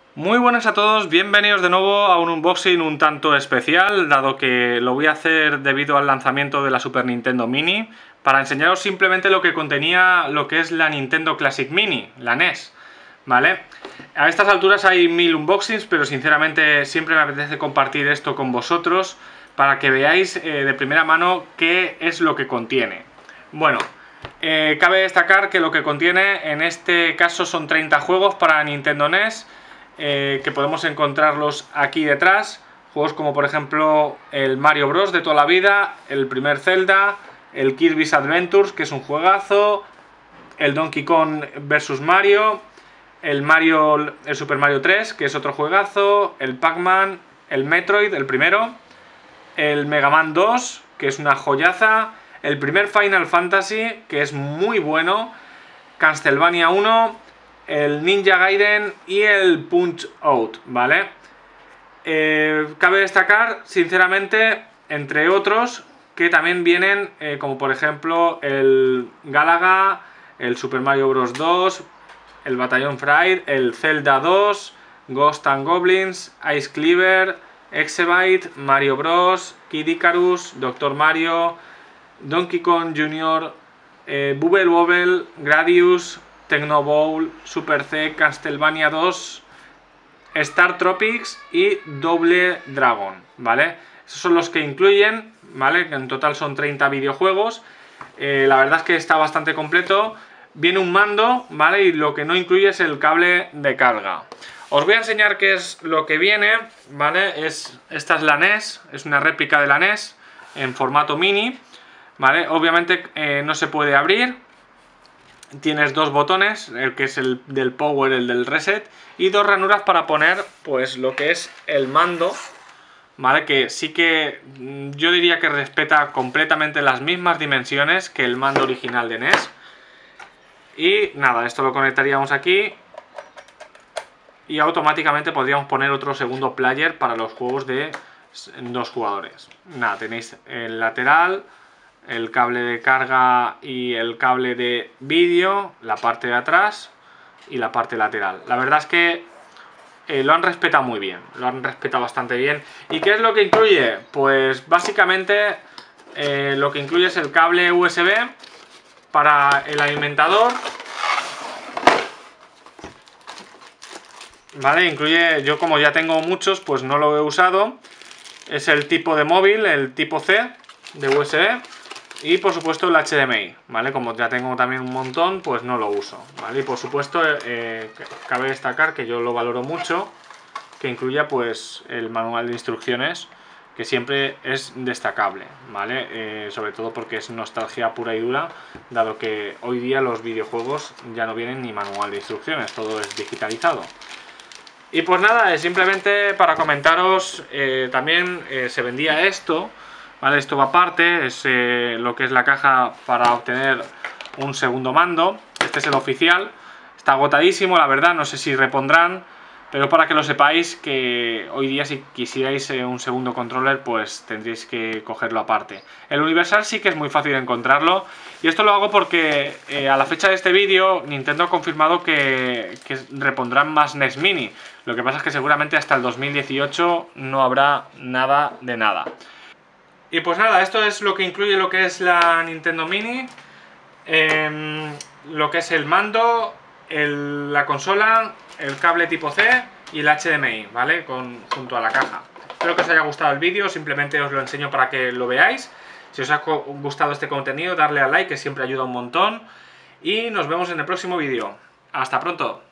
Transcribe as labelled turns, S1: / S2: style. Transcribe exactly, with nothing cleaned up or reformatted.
S1: Muy buenas a todos, bienvenidos de nuevo a un unboxing un tanto especial, dado que lo voy a hacer debido al lanzamiento de la Super Nintendo Mini, para enseñaros simplemente lo que contenía lo que es la Nintendo Classic Mini, la N E S, ¿vale? A estas alturas hay mil unboxings, pero sinceramente siempre me apetece compartir esto con vosotros para que veáis eh, de primera mano qué es lo que contiene. Bueno, eh, cabe destacar que lo que contiene en este caso son treinta juegos para Nintendo N E S, Eh, que podemos encontrarlos aquí detrás. Juegos como por ejemplo el Mario Bros de toda la vida, el primer Zelda, el Kirby's Adventures, que es un juegazo, el Donkey Kong versus Mario, el Mario, el Super Mario tres, que es otro juegazo, el Pac-Man, el Metroid, el primero, el Mega Man dos, que es una joyaza, el primer Final Fantasy, que es muy bueno, Castlevania uno, el Ninja Gaiden y el Punch Out, ¿vale? Eh, cabe destacar, sinceramente, entre otros, que también vienen, eh, como por ejemplo el Galaga, el Super Mario Bros dos, el Batallón Fright, el Zelda dos, Ghost and Goblins, Ice Cleaver, Exabyte, Mario Bros, Kid Icarus, Doctor Mario, Donkey Kong junior, eh, Bubble Bobble, Gradius, Techno Bowl, Super C, Castlevania dos, Star Tropics y Double Dragon, ¿vale? Esos son los que incluyen, ¿vale? En total son treinta videojuegos. Eh, la verdad es que está bastante completo. Viene un mando, ¿vale? Y lo que no incluye es el cable de carga. Os voy a enseñar qué es lo que viene, ¿vale? Es, esta es la N E S, es una réplica de la N E S en formato mini, ¿vale? Obviamente eh, no se puede abrir. Tienes dos botones, el que es el del power, el del reset, y dos ranuras para poner pues lo que es el mando, ¿vale? Que sí que yo diría que respeta completamente las mismas dimensiones que el mando original de N E S. Y nada, esto lo conectaríamos aquí y automáticamente podríamos poner otro segundo player para los juegos de dos jugadores. Nada, tenéis el lateral, el cable de carga y el cable de vídeo, la parte de atrás y la parte lateral. La verdad es que eh, lo han respetado muy bien, lo han respetado bastante bien. ¿Y qué es lo que incluye? Pues básicamente eh, lo que incluye es el cable U S B para el alimentador, ¿vale? Incluye, yo como ya tengo muchos, pues no lo he usado. Es el tipo de móvil, el tipo C de U S B. Y por supuesto el H D M I, ¿vale? Como ya tengo también un montón, pues no lo uso, ¿vale? Y por supuesto, eh, cabe destacar que yo lo valoro mucho, que incluya pues el manual de instrucciones, que siempre es destacable, ¿vale? Eh, sobre todo porque es nostalgia pura y dura, dado que hoy día los videojuegos ya no vienen ni manual de instrucciones, todo es digitalizado. Y pues nada, simplemente para comentaros, eh, también eh, se vendía esto, ¿vale? Esto va aparte, es eh, lo que es la caja para obtener un segundo mando. Este es el oficial, está agotadísimo, la verdad, no sé si repondrán, pero para que lo sepáis que hoy día si quisierais eh, un segundo controller pues tendréis que cogerlo aparte. El universal sí que es muy fácil encontrarlo, y esto lo hago porque eh, a la fecha de este vídeo Nintendo ha confirmado que, que repondrán más N E S Mini. Lo que pasa es que seguramente hasta el dos mil dieciocho no habrá nada de nada. Y pues nada, esto es lo que incluye lo que es la Nintendo Mini, eh, lo que es el mando, el, la consola, el cable tipo C y el H D M I, ¿vale? Con, junto a la caja. Espero que os haya gustado el vídeo, simplemente os lo enseño para que lo veáis. Si os ha gustado este contenido, darle a like, que siempre ayuda un montón. Y nos vemos en el próximo vídeo. ¡Hasta pronto!